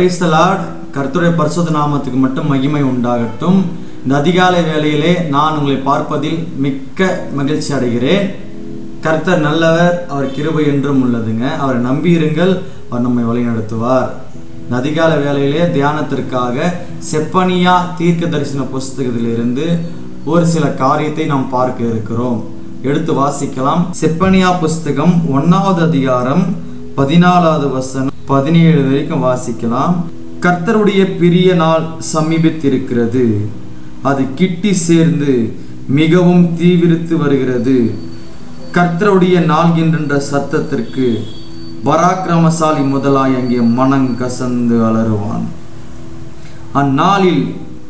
Praise the Lord. கர்த்தருடைய பரிசுத்த நாமத்துக்கு மட்டும் மகிமை உண்டாகட்டும். இந்த அதிகாலை வேளையிலே நான் உங்களை பார்ப்பதில் மிக்க மகிழ்ச்சி அடைகிறேன். கர்த்தர் நல்லவர், அவர் கிருபை என்றும் உள்ளதுங்க. அவரை நம்பியிருங்கள், அவர் நம்மை வழிநடத்துவார். இந்த அதிகாலை வேளையிலே தியானத்திற்காக செப்பனியா தீர்க்க தரிசன புஸ்தகத்திலிருந்து ஒரு சில காரியத்தை நாம் பார்க்க இருக்கிறோம். எடுத்து வாசிக்கலாம். செப்பனியா புஸ்தகம் 1வது அதிகாரம் 14வது வசனம் 17 வரைக்கும் வாசிக்கலாம். கர்த்தருடைய பிரிய நாள் சமீபித்திருக்கிறது, அது கிட்டி சேர்ந்து மிகவும் தீவிரித்து வருகிறது. கர்த்தருடைய நாள் என்கின்ற சத்தத்திற்கு பராக்கிரமசாலி முதலாய் அங்கே மனங்கசந்து அலறுவான். அந்நாளில்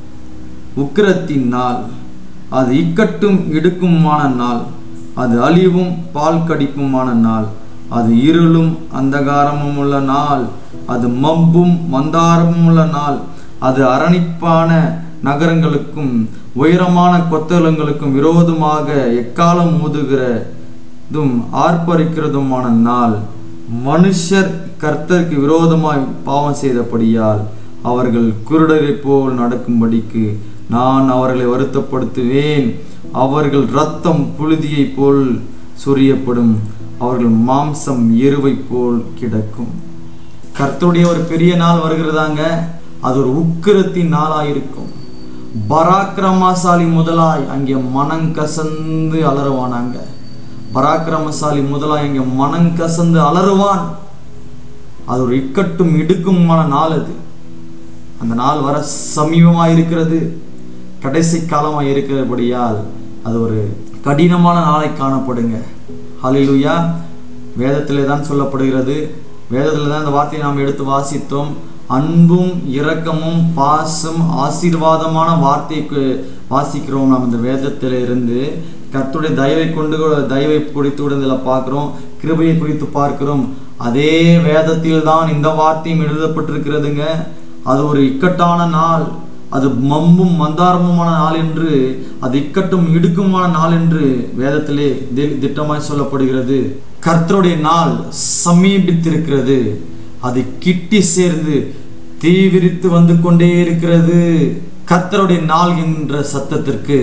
உக்கிரத்தின் நாள், அது இக்கட்டும் இடுக்குமான நாள், அது அழிவும் பால் கடிப்புமான நாள், அது இருளும் அந்தகாரமும் உள்ள நாள், அது மம்பும் மந்தாரமும் உள்ள நாள், அது அரணிப்பான நகரங்களுக்கும் உயரமான கொத்தளங்களுக்கும் விரோதமாக எக்காலம் ஊதுகிறதும் ஆர்ப்பரிக்கிறதுமான நாள். மனுஷர் கர்த்தருக்கு விரோதமாய் பாவம் செய்தபடியால் அவர்கள் குருடரை போல் நடக்கும்படிக்கு நான் அவர்களை வருத்தப்படுத்துவேன். அவர்கள் இரத்தம் புழுதியை போல் சொரியப்படும், அவர்கள் மாம்சம் எருவை போல் கிடக்கும். கர்த்தருடைய ஒரு பெரிய நாள் வருகிறதாங்க. அது ஒரு உக்கிரத்தின் நாளாயிருக்கும். பராக்கிரமசாலி முதலாய் அங்கே மனங்கசந்து அலறுவானாங்க. பராக்கிரமசாலி முதலாய் அங்கே மனங்கசந்து அலறுவான். அது ஒரு இக்கட்டும் இடுக்குமான நாள். அது அந்த நாள் வர சமீபமாக இருக்கிறது, கடைசி காலமாக இருக்கிறபடியால் அது ஒரு கடினமான நாளை காணப்படுங்க. ஹல்லேலூயா. வேதத்திலே தான் சொல்லப்படுகிறது. வேதத்தில் தான் இந்த வார்த்தையை நாம் எடுத்து வாசித்தோம். அன்பும் இரக்கமும் பாசம் ஆசீர்வாதமான வார்த்தைக்கு வாசிக்கிறோம். நாம் இந்த வேதத்தில் இருந்து கர்த்தருடைய தயவை கொண்டு தயவை குறித்து இதில் பார்க்கிறோம், கிருபையை குறித்து பார்க்கிறோம். அதே வேதத்தில் தான் இந்த வார்த்தையும் எழுதப்பட்டிருக்கிறதுங்க. அது ஒரு இக்கட்டான நாள், அது மம்பும் மந்தாரமுமான நாள் என்று, அது இக்கட்டும் இடுக்குமான நாள் என்று வேதத்திலே திட்டமாய் சொல்லப்படுகிறது. கர்த்தருடைய நாள் சமீபித்திருக்கிறது, அது கிட்டி சேர்ந்து தீவிரித்து வந்து கொண்டே இருக்கிறது. கர்த்தருடைய நாள் என்ற சத்தத்திற்கு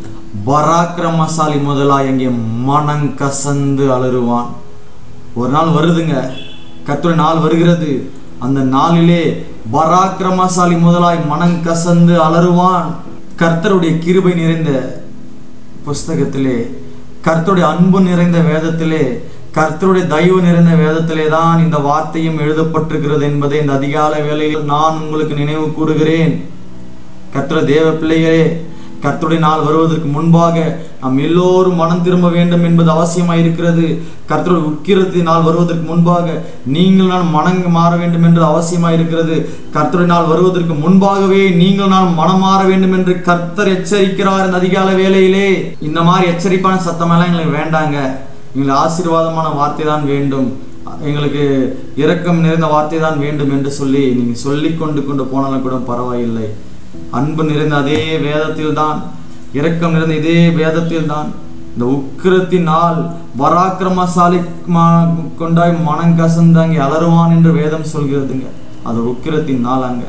பராக்கிரமசாலி முதலாய் அங்கே மனங்கசந்து அலறுவான். ஒரு நாள் வருதுங்க, கர்த்தருடைய நாள் வருகிறது. அந்த நாளிலே பராக்கிரமசாலி முதலாய் மனங்கசந்து அலறுவான். கர்த்தருடைய கிருபை நிறைந்த புஸ்தகத்திலே, கர்த்தருடைய அன்பு நிறைந்த வேதத்திலே, கர்த்தருடைய தயவு நிறைந்த வேதத்திலே தான் இந்த வார்த்தையும் எழுதப்பட்டிருக்கிறது என்பதை இந்த அதிகாலை வேளையில் நான் உங்களுக்கு நினைவு கூறுகிறேன். கர்த்தருடைய தேவ பிள்ளைகளே, கர்த்தருடைய நாள் வருவதற்கு முன்பாக நாம் எல்லோரும் மனம் திரும்ப வேண்டும் என்பது அவசியமாக இருக்கிறது. கர்த்தருடைய உக்கிரத்தின் நாள் வருவதற்கு முன்பாக நீங்கள் நான் மனம் மாற வேண்டும் என்று அவசியமாக இருக்கிறது. கர்த்தருடைய நாள் வருவதற்கு முன்பாகவே நீங்கள் நான் மனம் மாற வேண்டும் என்று கர்த்தர் எச்சரிக்கிறார். இந்த அதிகாலை வேளையிலே இந்த மாதிரி எச்சரிப்பான சத்தமெல்லாம் எங்களுக்கு வேண்டாங்க. எங்களுக்கு ஆசீர்வாதமான வார்த்தை தான் வேண்டும், எங்களுக்கு இரக்கம் நிறைந்த வார்த்தை தான் வேண்டும் என்று சொல்லி நீங்கள் சொல்லி கொண்டு போனாலும் கூட பரவாயில்லை. அன்பு நிறைந்த அதே வேதத்தில் தான், இரக்கம் நிறைந்த இதே வேதத்தில் தான் இந்த உக்கிரத்தின் நாள் பராக்கிரமசாலி கொண்டாய் மனங்கசந்து அங்கே அலறுவான் என்று வேதம் சொல்கிறதுங்க. அது உக்கிரத்தின் நாள். அங்க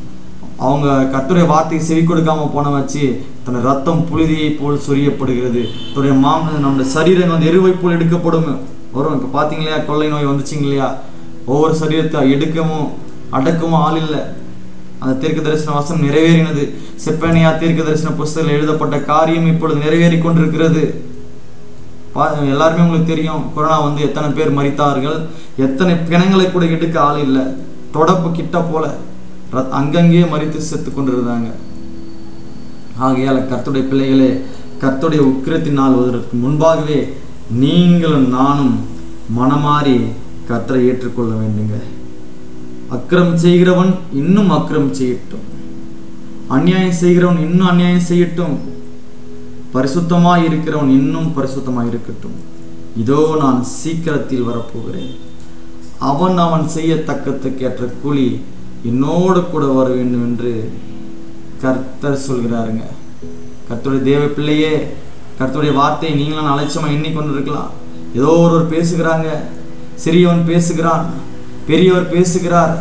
அவங்க கர்த்தருடைய வார்த்தையை செவி கொடுக்காம போன வச்சு தன்னுடைய ரத்தம் புழுதியை போல் சொரியப்படுகிறது. தன்னுடைய நம்முடைய சரீரம் வந்து எருவை போல் எடுக்கப்படும் வரும். இப்போ பார்த்தீங்களா, கொள்ளை நோய் வந்துச்சிங்க இல்லையா, ஒவ்வொரு சரீரத்தை எடுக்கவும் அடக்கவும் ஆள் இல்லை. அந்த தீர்க்க தரிசன வசனம் நிறைவேறினது. செப்பனியா தீர்க்க தரிசன புஸ்தகத்தில் எழுதப்பட்ட காரியம் இப்பொழுது நிறைவேறி கொண்டிருக்கிறது. எல்லாருமே உங்களுக்கு தெரியும், கொரோனா வந்து எத்தனை பேர் மரித்தார்கள், எத்தனை பிணங்களை கூட எடுக்க ஆள் இல்லை. தொடப்பு கிட்ட போல அங்கங்கேயே மரித்து செத்து கொண்டிருந்தாங்க. ஆகையால கர்த்தருடைய பிள்ளைகளே, கர்த்தருடைய உக்கிரத்தின் நாள் வருவதற்கு முன்பாகவே நீங்களும் நானும் மனமாறி கர்த்தரை ஏற்றுக்கொள்ள வேண்டுங்க. அக்கிரமம் செய்கிறவன் இன்னும் அக்கிரமம் செய்யட்டும், அநியாயம் செய்கிறவன் இன்னும் அநியாயம் செய்யட்டும், பரிசுத்தமாய் இருக்கிறவன் இன்னும் பரிசுத்தமாய் இருக்கட்டும். இதோ நான் சீக்கிரத்தில் வரப்போகிறேன், அவன் அவன் செய்யத்தக்கத்துக்கேற்ற கூலி என்னோடு கூட வர வேண்டும் என்று கர்த்தர் சொல்கிறாருங்க. கர்த்தருடைய தேவ பிள்ளையே, கர்த்தருடைய வார்த்தையை நீங்களும் அலட்சியமாக எண்ணிக்கொண்டிருக்கலாம். ஏதோ ஒருவர் பேசுகிறாங்க, சிறியவன் பேசுகிறான், பெரியவர் பேசுகிறார்,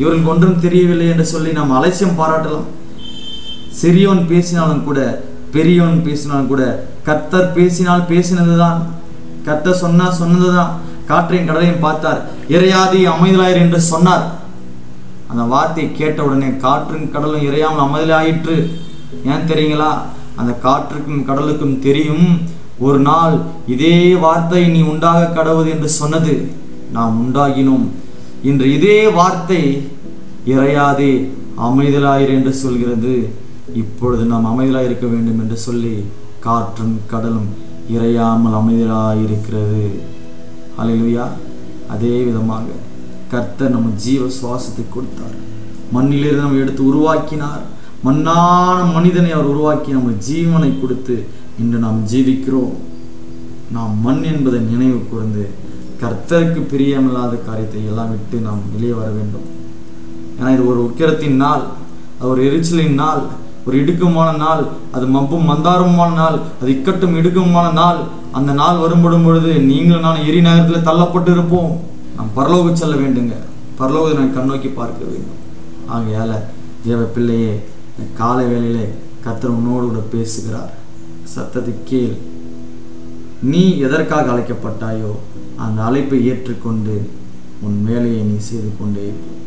இவர்களுக்கு ஒன்றும் தெரியவில்லை என்று சொல்லி நாம் அலட்சியம் பாராட்டலாம். சிறியோன் பேசினாலும் கூட, பெரியோன் பேசினாலும் கூட, கர்த்தர் பேசினால் பேசினதுதான், கர்த்தர் சொன்னதுதான். காற்றையும் கடலையும் பார்த்தார், இறையாதி அமைதலாயிரு என்று சொன்னார். அந்த வார்த்தையை கேட்ட உடனே காற்றும் கடலும் இறையாமல் அமைதலாயிற்று. ஏன் தெரியுங்களா? அந்த காற்றுக்கும் கடலுக்கும் தெரியும், ஒரு நாள் இதே வார்த்தை நீ உண்டாக கடவுது என்று சொன்னது, நாம் உண்டாகினோம். இன்று இதே வார்த்தை இறையாதே அமைதலாயிரு என்று சொல்கிறது. இப்பொழுது நாம் அமைதலாயிருக்க வேண்டும் என்று சொல்லி காற்றும் கடலும் இறையாமல் அமைதலாயிருக்கிறது. ஹல்லேலூயா. அதே விதமாக கர்த்தர் நம்ம ஜீவ சுவாசத்தை கொடுத்தார். மண்ணிலிருந்து நம்ம எடுத்து உருவாக்கினார். மண்ணான மனிதனை அவர் உருவாக்கி நம்ம ஜீவனை கொடுத்து இன்று நாம் ஜீவிக்கிறோம். நாம் மண் என்பதை நினைவு கூர்ந்து கர்த்தருக்கு பிரியமில்லாத காரியத்தை எல்லாம் விட்டு நாம் வெளியே வர வேண்டும். ஏன்னா இது ஒரு உக்கிரத்தின் நாள், ஒரு எரிச்சலின் நாள், ஒரு இடுக்கமான நாள், அது மப்பும் மந்தாரமான நாள், அது இக்கட்டும் இடுக்கமான நாள். அந்த நாள் வரும்படும் பொழுது நீங்களும் நான் எரி நகரத்தில் தள்ளப்பட்டு இருப்போம். நாம் பரலோகம் செல்ல வேண்டுங்க. பரலோகத்தை நான் கண்ணோக்கி பார்க்க வேண்டும். ஆகையால தேவ பிள்ளையே, காலை வேளையிலே கர்த்தர் உன்னோடு கூட பேசுகிறார். சத்தத்தை கேள். நீ எதற்காக அழைக்கப்பட்டாயோ அந்த அழைப்பை ஏற்றுக்கொண்டு உன் வேலையை நீ செய்து கொண்டே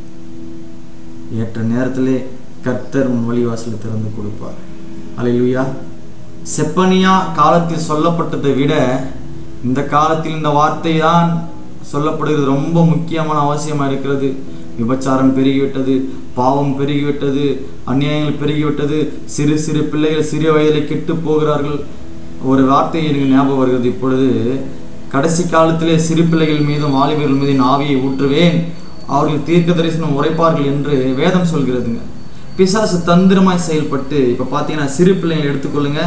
ஏற்ற நேரத்திலே கர்த்தர் உன் வழிவாசலை திறந்து கொடுப்பார். அல்லேலூயா. செப்பனியா காலத்தில் சொல்லப்பட்டதை விட இந்த காலத்தில் இந்த வார்த்தை தான் சொல்லப்படுகிறது. ரொம்ப முக்கியமான அவசியமாக இருக்கிறது. விபச்சாரம் பெருகிவிட்டது, பாவம் பெருகிவிட்டது, அநியாயங்கள் பெருகிவிட்டது. சிறு சிறு பிள்ளைகள் சிறிய வயதில் கெட்டு போகிறார்கள். ஒரு வார்த்தை எனக்கு ஞாபகம் வருகிறது. இப்பொழுது கடைசி காலத்திலே சிறு பிள்ளைகள் மீதும் வாலிபர்கள் மீதும் ஆவியை ஊற்றுவேன், அவர்கள் தீர்க்க தரிசனம் உரைப்பார்கள் என்று வேதம் சொல்கிறதுங்க. பிசாசு தந்திரமாய் செயல்பட்டு இப்போ பார்த்தீங்கன்னா சிறு பிள்ளைங்களை எடுத்துக்கொள்ளுங்க.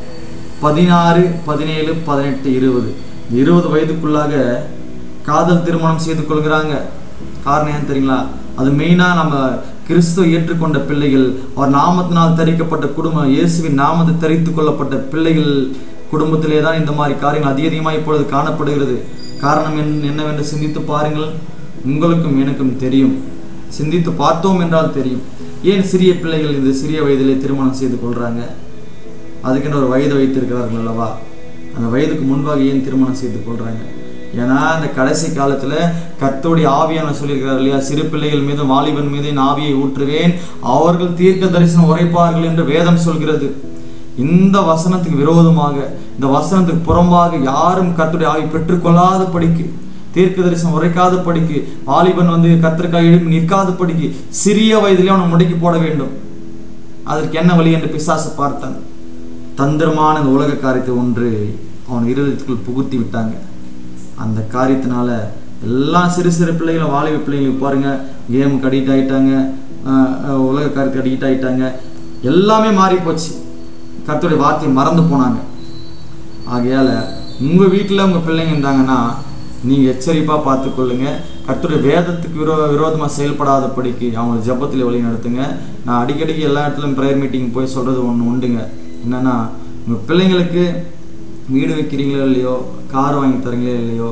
16, 17, 18, 20 20 வயதுக்குள்ளாக காதல் திருமணம் செய்து கொள்கிறாங்க. காரணம் ஏன் தெரியுங்களா? அது மெயினாக நம்ம கிறிஸ்துவ ஏற்றுக்கொண்ட பிள்ளைகள், அவர் நாமத்தினால் தரிக்கப்பட்ட குடும்பம், இயேசுவின் நாமத்தை தரித்து கொள்ளப்பட்ட பிள்ளைகள் குடும்பத்திலே தான் இந்த மாதிரி காரியங்கள் அதிகமாக இப்பொழுது காணப்படுகிறது. காரணம் என்னவென்று சிந்தித்து பாருங்கள். உங்களுக்கும் எனக்கும் தெரியும். சிந்தித்து பார்த்தோம் என்றால் தெரியும். ஏன் சிறிய பிள்ளைகள் இந்த சிறிய வயதிலே திருமணம் செய்து கொள்கிறாங்க? அதுக்கென்று ஒரு வயது வைத்திருக்கிறார்கள் அல்லவா? அந்த வயதுக்கு முன்பாக ஏன் திருமணம் செய்து கொள்கிறாங்க? ஏன்னா இந்த கடைசி காலத்தில் கர்த்தருடைய ஆவியான சொல்லியிருக்கிறார் இல்லையா? சிறு பிள்ளைகள் மீது வாலிபன் மீது என் ஆவியை ஊற்றுவேன், அவர்கள் தீர்க்க தரிசனம் உரைப்பார்கள் என்று வேதம் சொல்கிறது. இந்த வசனத்துக்கு விரோதமாக, இந்த வசனத்துக்கு புறம்பாக யாரும் கர்த்தருடைய ஆவி பெற்றுக்கொள்ளாத படிக்கு, தீர்க்க தரிசனம் உரைக்காத படிக்கு, வாலிபன் கர்த்தருக்காக எழுப்பி நிற்காத படிக்கு சிறிய வயதிலே அவனை முடக்கி போட வேண்டும். அதற்கு என்ன வழி என்று பிசாசு பார்த்தான். தந்திரமான இந்த உலக காரியத்தை ஒன்று அவன் இருதயத்துக்குள் புகுத்தி விட்டாங்க. அந்த காரியத்தினால எல்லாம் சிறு சிறு பிள்ளைகளும் வாலிப பிள்ளைகளுக்கு பாருங்க, கேமுக்கு அடிக்ட் ஆகிட்டாங்க, உலக காரியத்துக்கு அடிக்ட் ஆகிட்டாங்க. எல்லாமே மாறி போச்சு. கர்த்தருடைய வார்த்தையை மறந்து போனாங்க. ஆகையால் உங்கள் வீட்டில் உங்கள் பிள்ளைங்க இருந்தாங்கன்னா நீங்கள் எச்சரிப்பாக பார்த்துக்கொள்ளுங்க. கர்த்தருடைய வேதத்துக்கு விரோதமாக செயல்படாத படிக்கு அவங்களை ஜெபத்தில் வழி நடத்துங்க. நான் அடிக்கடிக்கு எல்லா இடத்துலையும் ப்ரேயர் மீட்டிங் போய் சொல்கிறது ஒன்று உண்டுங்க. என்னென்னா, உங்கள் பிள்ளைங்களுக்கு வீடு வைக்கிறீங்களோ இல்லையோ, கார் வாங்கி தரீங்களோ இல்லையோ,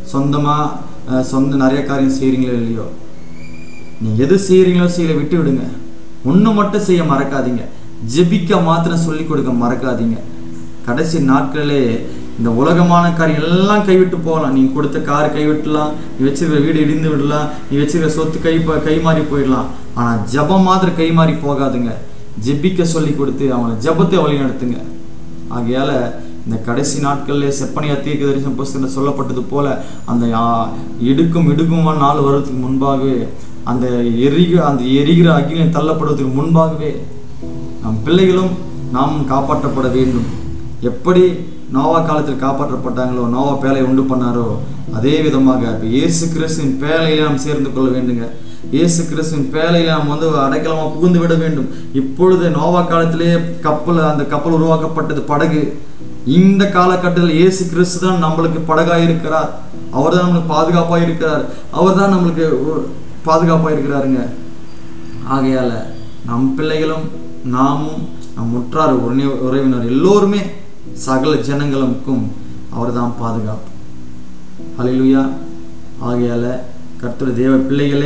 சொந்த நிறைய காரியம் செய்கிறீங்களோ இல்லையோ, நீங்கள் எது செய்கிறீங்களோ செய்யலை விட்டு விடுங்க. ஒன்று மட்டும் செய்ய மறக்காதீங்க, ஜெபிக்க மாத்திரம் சொல்லிக் கொடுக்க மறக்காதீங்க. கடைசி நாட்களிலே இந்த உலகமான காரியம் எல்லாம் கைவிட்டு போகலாம். நீ கொடுத்த கார் கைவிட்டலாம், நீ வச்சிருக்கிற வீடு இடிந்து விடலாம், நீ வச்சிருக்கிற சொத்து கை மாறி போயிடலாம். ஆனால் ஜபம் மாத்திரம் கை மாறி போகாதுங்க. ஜெபிக்க சொல்லி கொடுத்து அவங்களை ஜபத்தை வழி நடத்துங்க. ஆகையால் இந்த கடைசி நாட்களில் செப்பனியா தீர்க்க தரிசன புஸ்தகத்தில் சொல்லப்பட்டது போல அந்த இடுக்குமான நாள் வருவதற்கு முன்பாகவே, அந்த எரிகிற அக்கினியில் தள்ளப்படுவதற்கு முன்பாகவே நம் பிள்ளைகளும் நாமும் காப்பாற்றப்பட வேண்டும். எப்படி நோவா காலத்தில் காப்பாற்றப்பட்டாங்களோ, நோவா பேழையை உண்டு பண்ணாரோ, அதே விதமாக இப்போ இயேசு கிறிஸ்துவின் பேழையிலே நாம் சேர்ந்து கொள்ள வேண்டுங்க. இயேசு கிறிஸ்துவின் பேழையிலே நாம் அடைக்கலமாக புகுந்து விட வேண்டும். இப்பொழுது நோவா காலத்திலே அந்த கப்பல் உருவாக்கப்பட்டது படகு. இந்த காலகட்டத்தில் இயேசு கிறிஸ்து தான் நம்மளுக்கு படகாக இருக்கிறார். அவர் தான் நம்மளுக்கு பாதுகாப்பாக இருக்கிறார். அவர் தான் நம்மளுக்கு பாதுகாப்பாக இருக்கிறாருங்க. ஆகையால் நம் பிள்ளைகளும் நாமும் நம் உற்றார் உறவினர் எல்லோருமே சகல ஜனங்களுக்கும் அவர் தான் பாதுகாப்பு. ஹல்லேலூயா. ஆகையால் கர்த்தருடைய தேவ பிள்ளைகளே,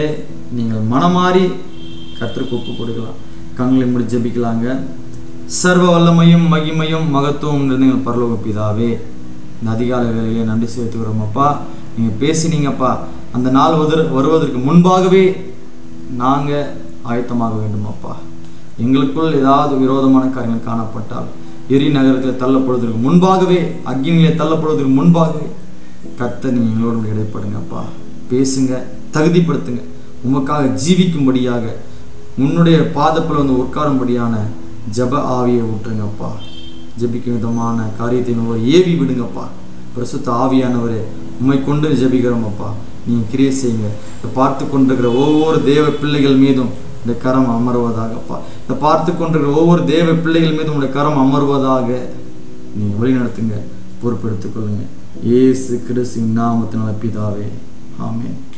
நீங்கள் மனமாறி கர்த்தருக்கு ஒப்பு கொடுக்கலாம். கண்களை மூடி ஜெபிக்கலாங்க. சர்வ வல்லமையும் மகிமையும் மகத்துவம் எங்கள் பரலோக பிதாவே, இந்த அதிகாலை வேளையிலே நன்றி செலுத்துகிறோம் அப்பா. நீங்கள் பேசினீங்கப்பா, அந்த நாள் வருவதற்கு முன்பாகவே நாங்கள் ஆயத்தமாக வேண்டும் அப்பா. எங்களுக்குள் ஏதாவது விரோதமான காரியங்கள் காணப்பட்டால் எரி நகரத்தில் தள்ளப்படுவதற்கு முன்பாகவே, அக்னியிலே தள்ளப்படுவதற்கு முன்பாகவே கர்த்தர் நீங்கள் எங்களோடு இடைப்படுங்கப்பா. பேசுங்க, தகுதிப்படுத்துங்க, உமக்காக ஜீவிக்கும்படியாக உன்னுடைய பாதப்பில் வந்து உட்காரும்படியான ஜப ஆவியை ஊற்றுங்கப்பா. ஜபிக்கும் விதமான காரியத்தை ஏவி விடுங்கப்பா. பரிசுத்த ஆவியானவரே, உம்மை கொண்டு ஜபிக்கிறோம் அப்பா. நீங்கள் கிரியை செய்யுங்க. இதை பார்த்து கொண்டிருக்கிற ஒவ்வொரு தேவ பிள்ளைகள் மீதும் இந்த கரம் அமர்வதாகப்பா. இதை பார்த்து கொண்டிருக்கிற ஒவ்வொரு தேவ பிள்ளைகள் மீதும் உடைய கரம் அமர்வதாக நீங்கள் வழிநடத்துங்க, பொறுப்பெடுத்துக் கொள்ளுங்க. இயேசு கிறிஸ்துவின் நாமத்தினால பிதாவே, ஆமென்.